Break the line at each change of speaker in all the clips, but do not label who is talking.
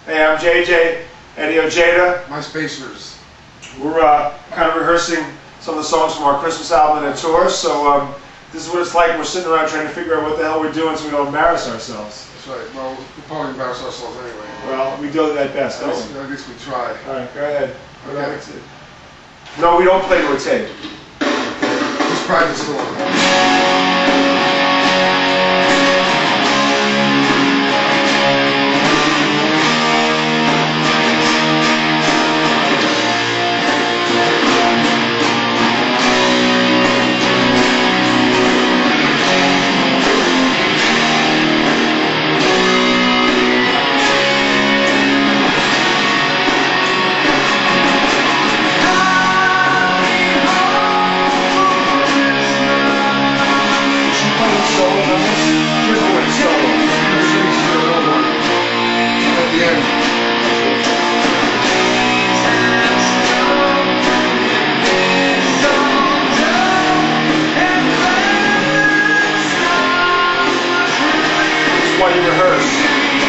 Hey, I'm JJ, Eddie Ojeda.
My Spacers.
We're kind of rehearsing some of the songs from our Christmas album and tour, so this is what it's like. We're sitting around trying to figure out what the hell we're doing so we don't embarrass ourselves.
That's right. Well, we'll probably embarrass ourselves anyway.
Well, we do that best, don't we?
At least we try.
All right, go ahead.
Okay.
No, we don't play to a tape.
Just practice the one.
While you rehearse.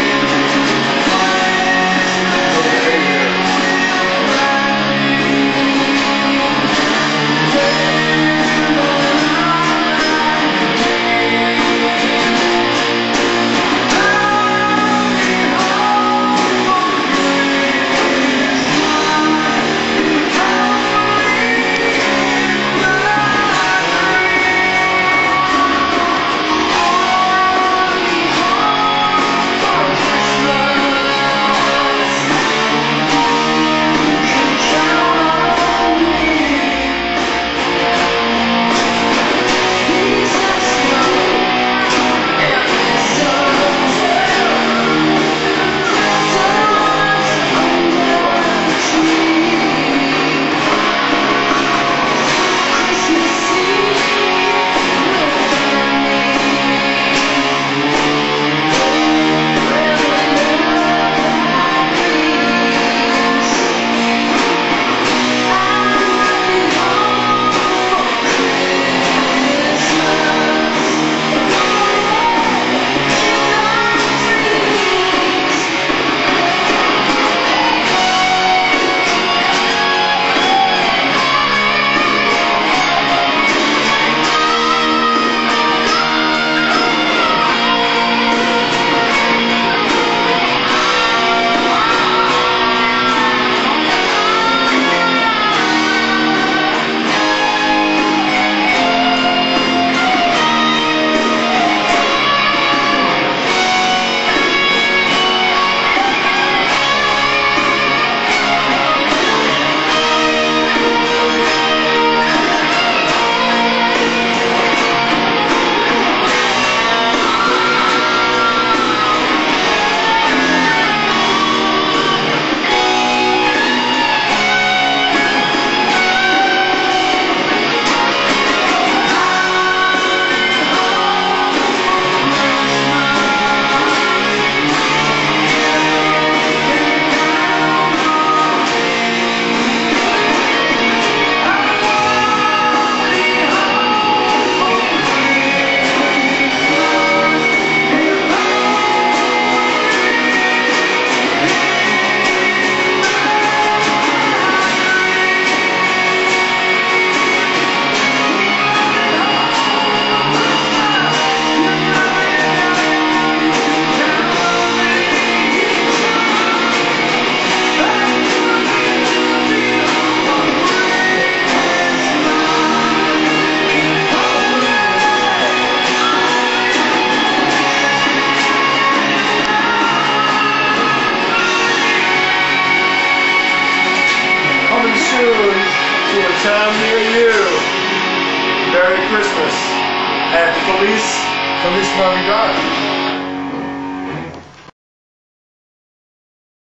To a town near you. Merry Christmas. And police,
Feliz Navidad.